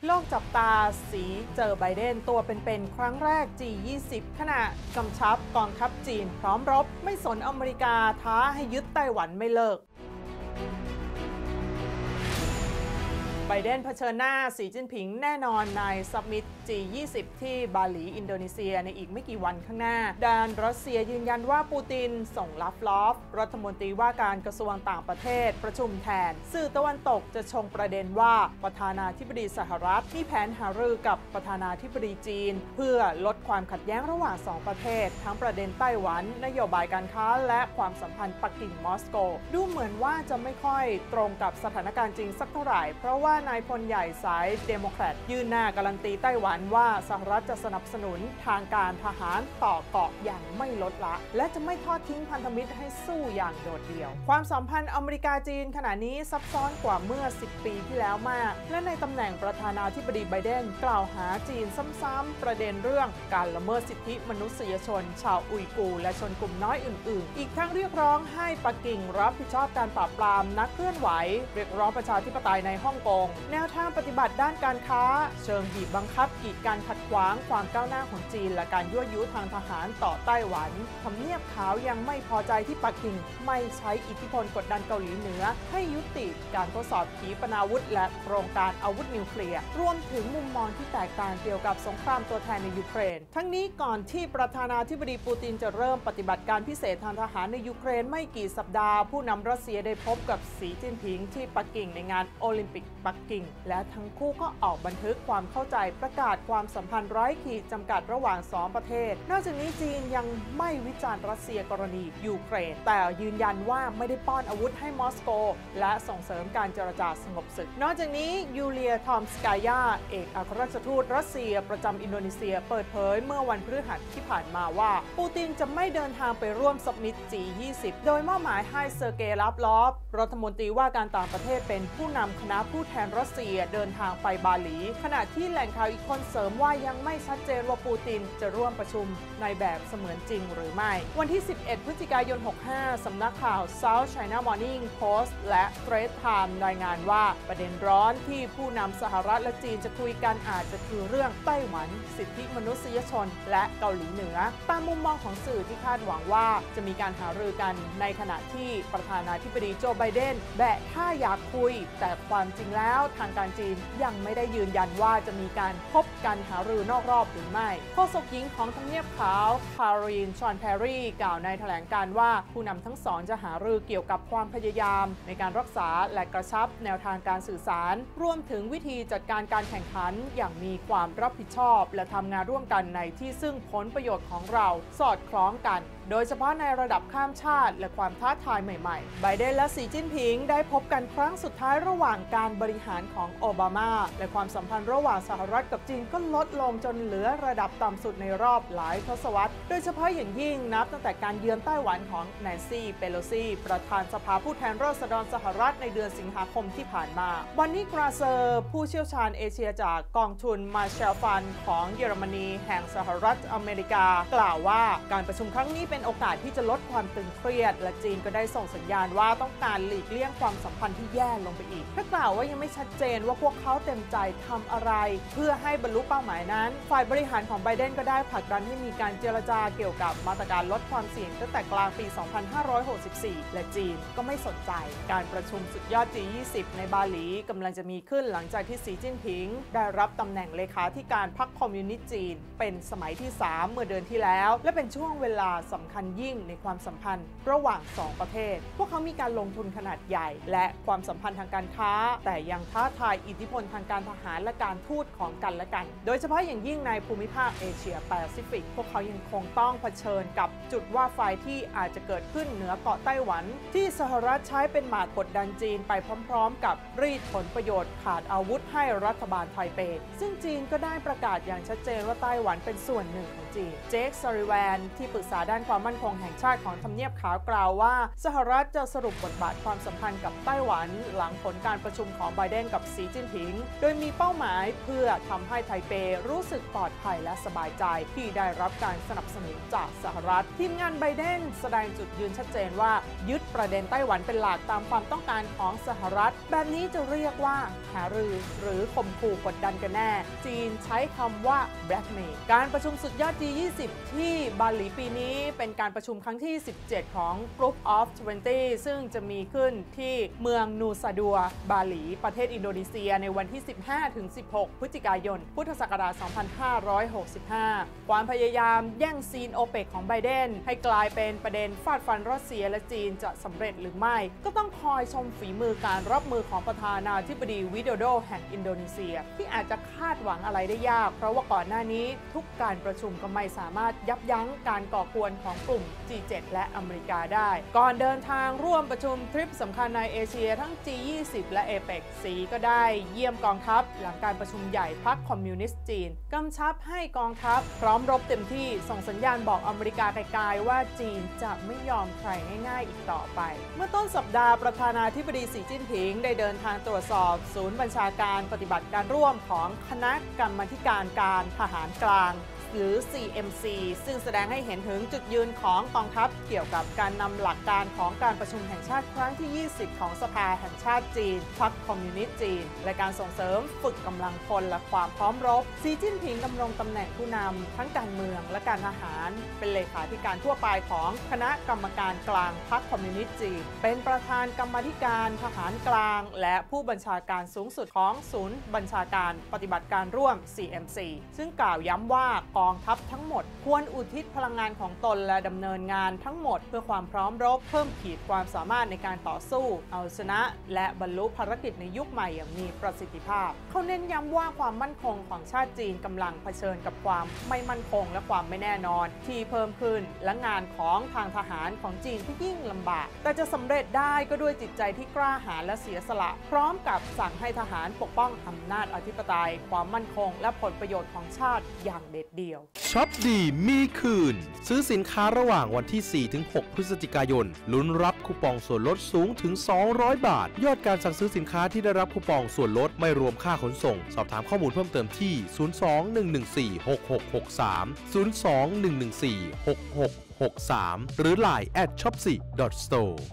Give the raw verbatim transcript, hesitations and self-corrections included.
โลกจับตาสีเจอไบเดนตัวเป็นๆครั้งแรก จี ยี่สิบ ขณะกำชับกองทัพจีนพร้อมรบไม่สนอเมริกาท้าให้ยึดไต้หวันไม่เลิกไบเดนเผชิญหน้าสีจิ้นผิงแน่นอนในซัมมิต จี ยี่สิบ ที่บาหลีอินโดนีเซียในอีกไม่กี่วันข้างหน้าด้านรัสเซียยืนยันว่าปูตินส่งลาฟลอฟรัฐมนตรีว่าการกระทรวงต่างประเทศประชุมแทนสื่อตะวันตกจะชงประเด็นว่าประธานาธิบดีสหรัฐมีแผนหารือกับประธานาธิบดีจีนเพื่อลดความขัดแย้งระหว่างสองประเทศทั้งประเด็นไต้หวันนโยบายการค้าและความสัมพันธ์ปักกิ่งมอสโกดูเหมือนว่าจะไม่ค่อยตรงกับสถานการณ์จริงสักเท่าไหร่เพราะว่านายพลใหญ่สายเดโมแครตยื่นหน้าการันตีไต้หวันว่าสหรัฐจะสนับสนุนทางการทหารต่อเกาะอย่างไม่ลดละและจะไม่ทอดทิ้งพันธมิตรให้สู้อย่างโดดเดี่ยวความสัมพันธ์อเมริกาจีนขณะนี้ซับซ้อนกว่าเมื่อสิบปีที่แล้วมากและในตำแหน่งประธานาธิบดีไบเดนกล่าวหาจีนซ้ำๆประเด็นเรื่องการละเมิดสิทธิมนุษยชนชาวอุยกูร์และชนกลุ่มน้อยอื่นๆอีกทั้งเรียกร้องให้ปักกิ่งรับผิดชอบการปราบปรามนักเคลื่อนไหวเรียกร้องประชาธิปไตยในฮ่องกงแนวทางปฏิบัติด้านการค้าเชิงบีบบังคับกีดกันขัดขวางความก้าวหน้าของจีนและการยั่วยุทางทหารต่อไต้หวันทำเนียบขาวยังไม่พอใจที่ปักกิ่งไม่ใช้อิทธิพลกดดันเกาหลีเหนือให้ยุติการทดสอบขีปนาวุธและโครงการอาวุธนิวเคลียร์รวมถึงมุมมองที่แตกต่างเกี่ยวกับสงครามตัวแทนในยูเครนทั้งนี้ก่อนที่ประธานาธิบดีปูตินจะเริ่มปฏิบัติการพิเศษทางทหารในยูเครนไม่กี่สัปดาห์ผู้นำรัสเซียได้พบกับสีจิ้นผิงที่ปักกิ่งในงานโอลิมปิกปักกิ่งและทั้งคู่ก็ออกบันทึกความเข้าใจประกาศความสัมพันธ์ไร้ขีดจำกัดระหว่างสองประเทศนอกจากนี้จีนยังไม่วิจารณ์รัสเซียกรณียูเครนแต่ยืนยันว่าไม่ได้ป้อนอาวุธให้มอสโกและส่งเสริมการเจรจาสงบศึกนอกจากนี้ยูเลียทอมสกายาเอกอัครราชทูตรัสเซียประจำอินโดนีเซียเปิดเผยเมื่อวันพฤหัสที่ผ่านมาว่าปูตินจะไม่เดินทางไปร่วมซัมมิต จี ยี่สิบ โดยมอบหมายให้เซอร์เกย์ลาฟลอฟรัฐมนตรีว่าการต่างประเทศเป็นผู้นำคณะผู้แทนรัสเซียเดินทางไปบาหลีขณะที่แหล่งข่าวอีกคนเสริมว่ายังไม่ชัดเจนว่าปูตินจะร่วมประชุมในแบบเสมือนจริงหรือไม่วันที่สิบเอ็ดพฤศจิกายนหกสิบห้าสำนักข่าว South China Morning Post และ Straits Times รายงานว่าประเด็นร้อนที่ผู้นำสหรัฐและจีนจะคุยกันอาจจะคือเรื่องไต้หวันสิทธิมนุษยชนและเกาหลีเหนือตามมุมมองของสื่อที่คาดหวังว่าจะมีการหารือกันในขณะที่ประธานาธิบดีโจไบเดนแบะท่าอยากคุยแต่ความจริงแล้วทางการจีนยังไม่ได้ยืนยันว่าจะมีการพบกันหารือนอกรอบหรือไม่โฆษกหญิงของทำเนียบขาวคารีนชอนแพรรี่กล่าวในแถลงการว่าผู้นำทั้งสองจะหารือเกี่ยวกับความพยายามในการรักษาและกระชับแนวทางการสื่อสารรวมถึงวิธีจัดการการแข่งขันอย่างมีความรับผิดชอบและทำงานร่วมกันในที่ซึ่งผลประโยชน์ของเราสอดคล้องกันโดยเฉพาะในระดับข้ามชาติและความท้าทายใหม่ๆไบเดนและสีจิ้นผิงได้พบกันครั้งสุดท้ายระหว่างการบริหารของโอบามาและความสัมพันธ์ระหว่างสหรัฐกับจีนก็ลดลงจนเหลือระดับต่ำสุดในรอบหลายทศวรรษโดยเฉพาะอย่างยิ่งนับตั้งแต่การเยือนไต้หวันของแนนซี่เปโลซีประธานสภาผู้แทนราษฎรสหรัฐในเดือนสิงหาคมที่ผ่านมาวันนี้กราเซอร์ผู้เชี่ยวชาญเอเชียจากกองทุนมาแชลฟันของเยอรมนีแห่งสหรัฐอเมริกากล่าวว่าการประชุมครั้งนี้เป็นโอกาสที่จะลดความตึงเครียดและจีนก็ได้ส่งสัญญาณว่าต้องการหลีกเลี่ยงความสัมพันธ์ที่แย่ลงไปอีกถ้ากล่าวว่ายังไม่ชัดเจนว่าพวกเขาเต็มใจทำอะไรเพื่อให้บรรลุเป้าหมายนั้นฝ่ายบริหารของไบเดนก็ได้ผลักดันให้มีการเจรจาเกี่ยวกับมาตรการลดความเสี่ยงตั้งแต่กลางปี สองพันห้าร้อยหกสิบสี่ และจีนก็ไม่สนใจการประชุมสุดยอด จี ยี่สิบ ในบาหลีกำลังจะมีขึ้นหลังจากที่สีจิ้นผิงได้รับตำแหน่งเลขาธิการพรรคคอมมิวนิสต์จีนเป็นสมัยที่สามเมื่อเดือนที่แล้วและเป็นช่วงเวลาสำคัญยิ่งในความสัมพันธ์ระหว่างสองประเทศพวกเขามีการลงทุนขนาดใหญ่และความสัมพันธ์ทางการค้าแต่ยังท้าทายอิทธิพลทางการทหารและการทูตของกันและกันโดยเฉพาะอย่างยิ่งในภูมิภาคเอเชียแปซิฟิกพวกเขายังคงต้องเผชิญกับจุดว่าไฟที่อาจจะเกิดขึ้นเหนือเกาะไต้หวันที่สหรัฐใช้เป็นหมากกดดันจีนไปพร้อมๆกับรีดผลประโยชน์ขาดอาวุธให้รัฐบาลไทเปซึ่งจีนก็ได้ประกาศอย่างชัดเจนว่าไต้หวันเป็นส่วนหนึ่งของจีนเจค ซาริแวนที่ปรึกษาด้านความความมั่นคงแห่งชาติของทำเนียบขาวกล่าวว่าสหรัฐจะสรุปบทบาทความสัมพันธ์กับไต้หวันหลังผลการประชุมของไบเดนกับสีจิ้นผิงโดยมีเป้าหมายเพื่อทำให้ไทเปรู้สึกปลอดภัยและสบายใจที่ได้รับการสนับสนุนจากสหรัฐทีมงานไบเดนแสดงจุดยืนชัดเจนว่ายึดประเด็นไต้หวันเป็นหลักตามความต้องการของสหรัฐแบบนี้จะเรียกว่าหารือหรือข่มขู่กดดันกันแน่จีนใช้คำว่า blackmail การประชุมสุดยอด จี ยี่สิบ ที่บาหลีปีนี้เป็นการประชุมครั้งที่สิบเจ็ดของ Group of ยี่สิบซึ่งจะมีขึ้นที่เมืองนูซาดัวบาหลีประเทศอินโดนีเซียในวันที่ สิบห้าถึงสิบหก พฤศจิกายน พุทธศักราช สองพันห้าร้อยหกสิบห้า ความพยายามแย่งซีนโอเปกของไบเดนให้กลายเป็นประเด็นฟาดฟันรัสเซียและจีนจะสำเร็จหรือไม่ก็ต้องคอยชมฝีมือการรับมือของประธานาธิบดีวิโดโดแห่งอินโดนีเซียที่อาจจะคาดหวังอะไรได้ยากเพราะว่าก่อนหน้านี้ทุกการประชุมก็ไม่สามารถยับยั้งการก่อกวนของกลุ่ม จี เจ็ด และอเมริกาได้ก่อนเดินทางร่วมประชุมทริปสำคัญในเอเชียทั้ง จี ยี่สิบ และ เอเปก สีก็ได้เยี่ยมกองทัพหลังการประชุมใหญ่พรรคคอมมิวนิสต์จีนกำชับให้กองทัพพร้อมรบเต็มที่ส่งสัญญาณบอกอเมริกาไกลๆว่าจีนจะไม่ยอมใครง่ายๆอีกต่อไปเมื่อต้นสัปดาห์ประธานาธิบดีสีจิ้นผิงได้เดินทางตรวจสอบศูนย์บัญชาการปฏิบัติการร่วมของคณะกรรมาธิการการทหารกลางหรือ ซี เอ็ม ซี ซึ่งแสดงให้เห็นถึงจุดยืนของกองทัพเกี่ยวกับการนำหลักการของการประชุมแห่งชาติครั้งที่ ยี่สิบ ของสภาแห่งชาติจีนพรรคคอมมิวนิสต์จีนและการส่งเสริมฝึกกำลังพลและความพร้อมรบสีจิ้นผิงดำรงตำแหน่งผู้นำทั้งการเมืองและการทหารเป็นเลขาธิการทั่วไปของคณะกรรมการกลางพรรคคอมมิวนิสต์จีนเป็นประธานกรรมาธิการทหารกลางและผู้บัญชาการสูงสุดของศูนย์บัญชาการปฏิบัติการร่วม ซี เอ็ม ซี ซึ่งกล่าวย้ำว่ากองทัพทั้งหมดควรอุทิศพลังงานของตนและดำเนินงานทั้งหมดเพื่อความพร้อมรบเพิ่มขีดความสามารถในการต่อสู้เอาชนะและบรรลุภารกิจในยุคใหม่อย่างมีประสิทธิภาพเขาเน้นย้ำว่าความมั่นคงของชาติจีนกำลังเผชิญกับความไม่มั่นคงและความไม่แน่นอนที่เพิ่มขึ้นและงานของทางทหารของจีนที่ยิ่งลำบากแต่จะสำเร็จได้ก็ด้วยจิตใจที่กล้าหาญและเสียสละพร้อมกับสั่งให้ทหารปกป้องอำนาจอธิปไตยความมั่นคงและผลประโยชน์ของชาติอย่างเด็ดเดี่ยวช็อปดีมีคืนซื้อสินค้าระหว่างวันที่ สี่ถึงหก พฤศจิกายนลุ้นรับคูปองส่วนลดสูงถึง สองร้อย บาทยอดการสั่งซื้อสินค้าที่ได้รับคูปองส่วนลดไม่รวมค่าขนส่งสอบถามข้อมูลเพิ่มเติมที่ ศูนย์ สอง หนึ่ง หนึ่ง สี่ หก หก หก สาม ศูนย์ สอง หนึ่ง หนึ่ง สี่ หก หก หก สาม หรือ ไลน์ แอท ช็อปซี ดอท สโตร์